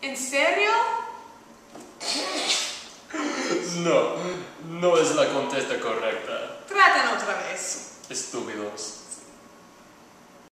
¿En serio? No, no es la contesta correcta. Tratan otra vez. Estúpidos.